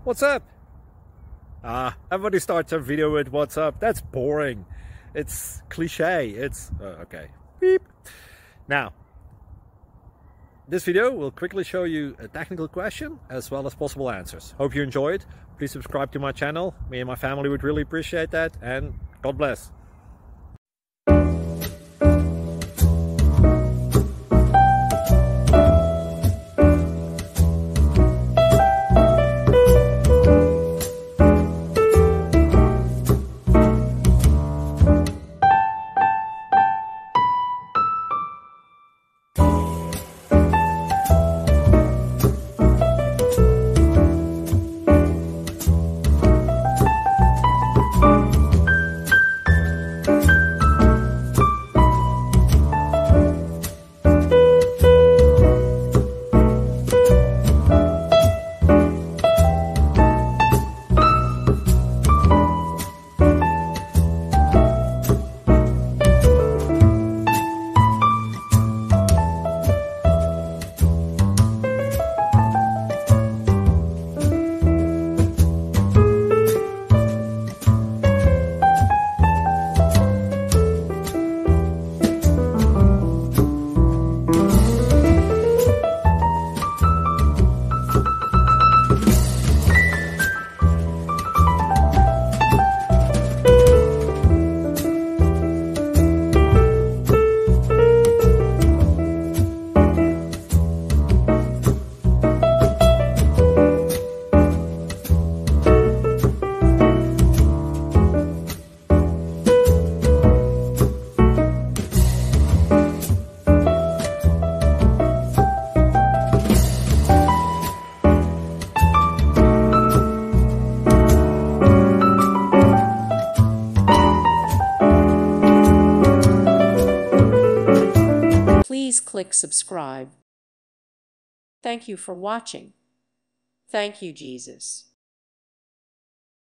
What's up? Everybody starts a video with what's up. That's boring. It's cliche. It's okay. Beep. Now, this video will quickly show you a technical question as well as possible answers. Hope you enjoyed. Please subscribe to my channel. Me and my family would really appreciate that, and God bless. Please click subscribe. Thank you for watching. Thank you, Jesus.